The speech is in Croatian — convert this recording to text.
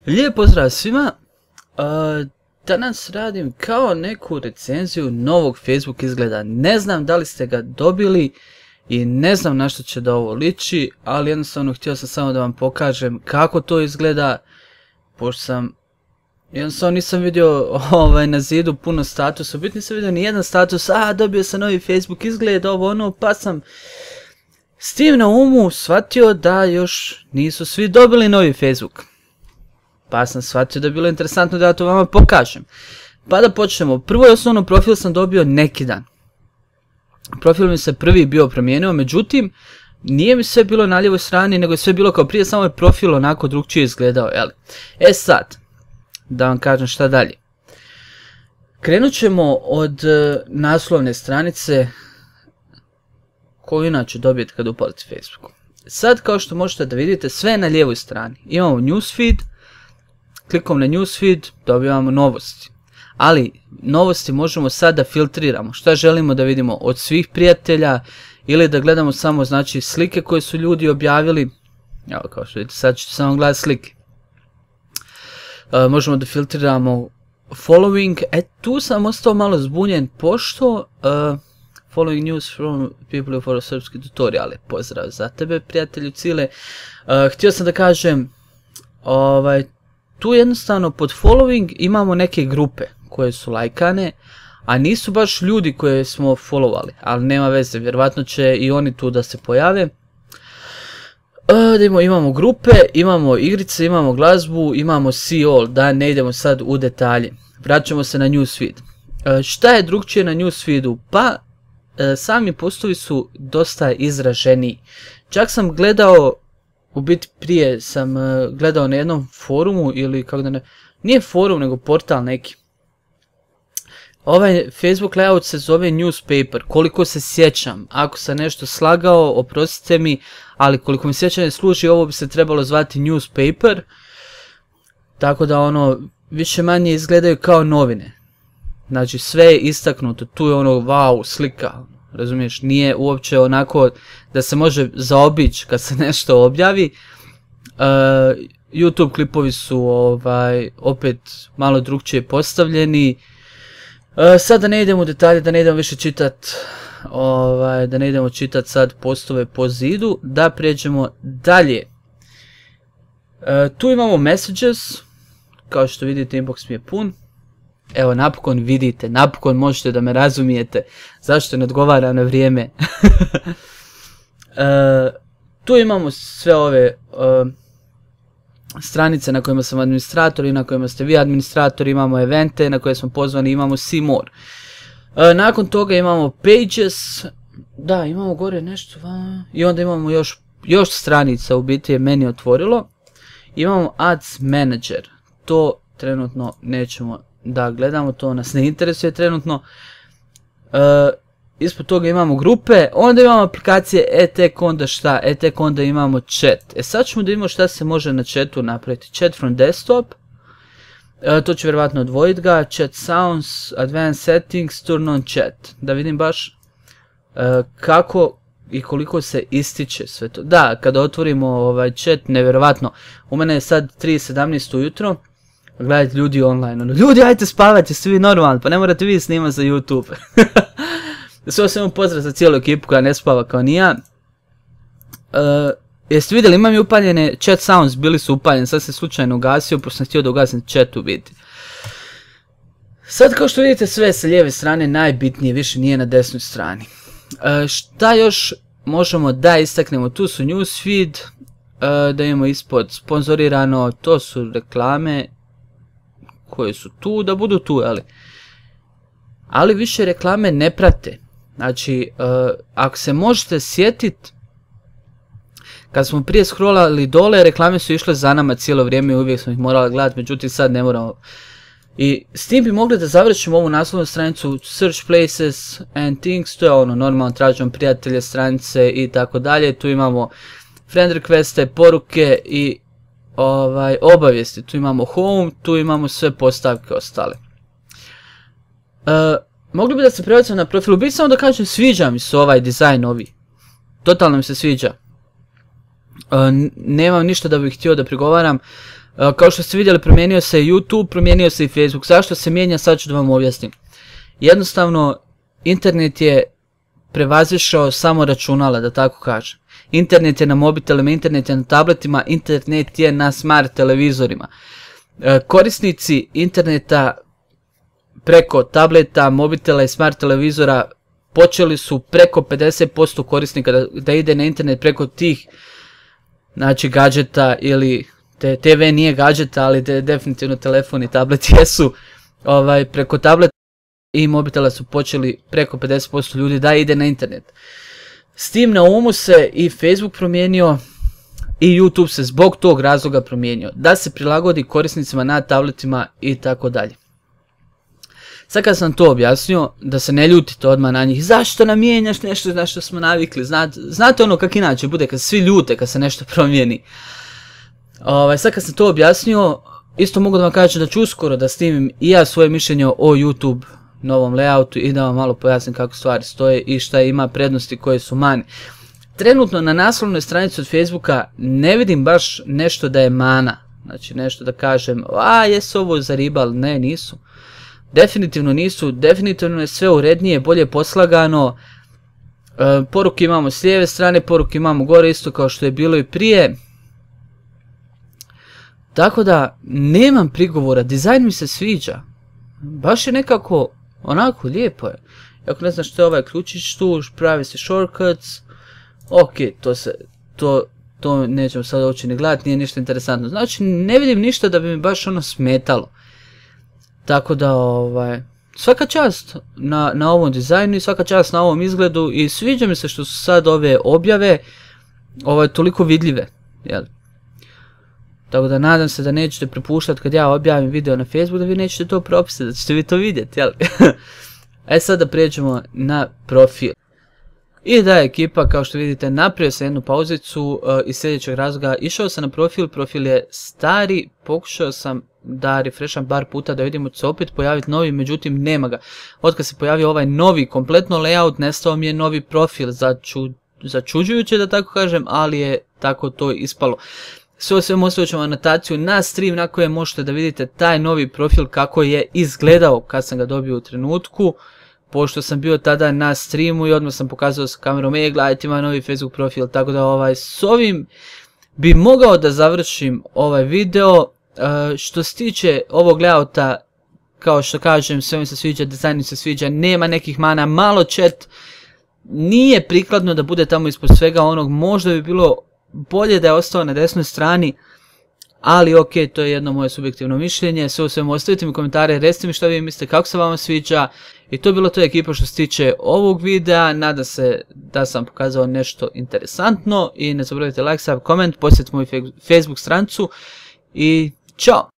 Lijep pozdrav svima, danas radim kao neku recenziju novog Facebook izgleda. Ne znam da li ste ga dobili i ne znam na što će da ovo liči, ali jednostavno htio sam samo da vam pokažem kako to izgleda, pošto sam jednostavno nisam vidio na zidu puno statusa, biti nisam vidio ni jedan status, dobio sam novi Facebook izgled, ovo ono, pa sam s tim na umu shvatio da još nisu svi dobili novi Facebook. Pa sam shvatio da je bilo interesantno da ja to vama pokažem. Pa da počnemo. Prvo i osnovno profil sam dobio neki dan. Profil mi se prvi bio promijenio, međutim, nije mi sve bilo na lijevoj strani, nego je sve bilo kao prije, samo je profil onako drugčije izgledao, jel? E sad, da vam kažem šta dalje. Krenut ćemo od naslovne stranice koju inače dobijete kad upalite Facebook. Sad, kao što možete da vidite, sve je na lijevoj strani. Imamo newsfeed. Klikom na newsfeed dobivamo novosti, ali novosti možemo sad da filtriramo šta želimo da vidimo od svih prijatelja ili da gledamo samo znači slike koje su ljudi objavili. Evo kao što vidite, sad ćete samo gledati slike. Možemo da filtriramo following, tu sam ostao malo zbunjen pošto following news from people who follow srpski tutoriale. Pozdrav za tebe prijatelju Cile. Htio sam da kažem tu jednostavno pod following imamo neke grupe koje su lajkane, a nisu baš ljudi koje smo followali, ali nema veze, vjerovatno će i oni tu da se pojave. Imamo grupe, imamo igrice, imamo glazbu, imamo see all, da ne idemo sad u detalje. Vraćamo se na newsfeed. Šta je drugčije na newsfeedu? Pa sami postovi su dosta izraženiji. Čak sam gledao, u biti prije sam gledao na jednom forumu ili kako da ne, nije forum nego portal neki. Ovaj Facebook layout se zove newspaper, koliko se sjećam, ako sam nešto slagao, oprostite mi, ali koliko mi sjećanje služi, ovo bi se trebalo zvati newspaper, tako da ono, više manje izgledaju kao novine. Znači sve je istaknuto, tu je ono wow slika, razumiješ, nije uopće onako da se može zaobići kad se nešto objavi. YouTube klipovi su opet malo drugčije postavljeni. Sad da ne idemo u detalje, da ne idemo više čitat, da ne idemo čitat sad postove po zidu, da prijeđemo dalje. Tu imamo messages, kao što vidite inbox mi je pun. Evo, napokon vidite, napokon možete da me razumijete zašto ne odgovara na vrijeme. Tu imamo sve ove stranice na kojima sam administrator i na kojima ste vi administrator, imamo evente na koje smo pozvani, imamo see more. Nakon toga imamo pages, da imamo gore nešto i onda imamo još stranica, u biti je meni otvorilo. Imamo ads manager, to trenutno nećemo da gledamo, to nas ne interesuje trenutno. Ispod toga imamo grupe, onda imamo aplikacije, tek onda šta, tek onda imamo chat. Sad ćemo da vidimo šta se može na chatu napraviti. Chat from desktop, to ću vjerovatno odvojiti ga, chat sounds, advanced settings, turn on chat. Da vidim baš kako i koliko se ističe sve to. Da, kada otvorimo chat, nevjerovatno, u mene je sad 3:17 ujutro. Gledajte ljudi online, ljudi ajte spavati, jeste vi normalni, pa ne morate vi snimati za YouTube. Sve sam pozdrav za cijelu ekipu koja ne spava kao ni ja. Jeste vidjeli, imam i upaljene chat sounds, bili su upaljeni, sad se slučajno ugasio, pošto sam htio da ugasim chat u biti. Sad kao što vidite sve sa lijeve strane, najbitnije više nije na desnoj strani. Šta još možemo da istaknemo, tu su newsfeed, da imamo ispod sponzorirano, to su reklame koje su tu, da budu tu, ali više reklame ne prate. Znači, ako se možete sjetiti, kad smo prije scrollali dole, reklame su išle za nama cijelo vrijeme i uvijek smo ih morali gledati, međutim sad ne moramo. I s tim bi mogli da završimo ovu naslovnu stranicu search places and things, to je ono normalno tražimo prijatelje, stranice i tako dalje. Tu imamo friend requeste, poruke i obavijesti, tu imamo home, tu imamo sve postavke ostale. Mogli bi da se prebacimo na profilu, biti samo da kažem sviđa mi se ovaj dizajn ovi, totalno mi se sviđa. Nemam ništa da bih htio da prigovaram, Kao što ste vidjeli, promijenio se YouTube, promijenio se i Facebook. Zašto se mijenja, sad ću da vam objasnim. Jednostavno, internet je prevazišao samo računala, da tako kažem. Internet je na mobitelima, internet je na tabletima, internet je na smart televizorima. Korisnici interneta preko tableta, mobitela i smart televizora počeli su preko 50% korisnika da ide na internet preko tih, znači, gadžeta ili TV nije gadžeta, ali definitivno telefon i tablet jesu. Preko tableta i mobitela su počeli preko 50% ljudi da ide na internet. S tim na umu se i Facebook promijenio i YouTube se zbog tog razloga promijenio, da se prilagodi korisnicima na tabletima i tako dalje. Sad kad sam to objasnio, da se ne ljutite odmah na njih, zašto nam mijenjaš nešto na što smo navikli, znate ono kak inače bude kad svi ljute kad se nešto promijeni. Sad kad sam to objasnio, isto mogu da vam kažem da ću uskoro da snimim i ja svoje mišljenje o YouTube novom layoutu i da vam malo pojasnim kako stvari stoje i šta ima prednosti koje su mane. Trenutno na naslovnoj stranici od Facebooka ne vidim baš nešto da je mana, znači nešto da kažem, jesu ovo zaribali, ne, nisu. Definitivno nisu, definitivno je sve urednije, bolje poslagano, poruke imamo s lijeve strane, poruke imamo gore isto kao što je bilo i prije. Tako da nemam prigovora, dizajn mi se sviđa, baš je nekako onako lijepo je. Ako ne znaš što je ovaj ključić tu, pravi se shortcuts, ok, to nećemo sad uopće ni gledati, nije ništa interesantno. Znači ne vidim ništa da bi mi baš ono smetalo. Tako da svaka čast na ovom dizajnu i svaka čast na ovom izgledu i sviđa mi se što su sad ove objave toliko vidljive, jel? Tako da nadam se da nećete prepuštati kad ja objavim video na Facebook, da vi nećete to propustiti, da ćete vi to vidjeti, jel? Sad da prijeđemo na profil. I da je ekipa, kao što vidite, napravio sam jednu pauzicu iz sljedećeg razloga. Išao sam na profil je stari, pokušao sam da refresham bar puta da vidimo će se opet pojaviti novi, međutim nema ga. Otkad se pojavio ovaj novi, kompletno layout, nestao mi je novi profil, začuđujuće da tako kažem, ali je tako to ispalo. Sve ostavit ću vam anotaciju na stream na kojem možete da vidite taj novi profil kako je izgledao kad sam ga dobio u trenutku. Pošto sam bio tada na streamu i odmah sam pokazao sa kamerom, gledajte ima novi Facebook profil, tako da s ovim bi mogao da završim ovaj video. Što se tiče ovog layouta, kao što kažem, sve mi se sviđa, dizajn mi se sviđa, nema nekih mana, malo chat, nije prikladno da bude tamo ispod svega onog, možda bi bilo bolje da je ostao na desnoj strani, ali ok, to je jedno moje subjektivno mišljenje. Sve u svemu ostavite mi komentare, recite mi što vi mislite, kako se vama sviđa. I to je bilo to ekipa što se tiče ovog videa, nadam se da sam pokazao nešto interesantno i ne zaboravite like, sub, koment, posjetite moju Facebook stranicu i čao!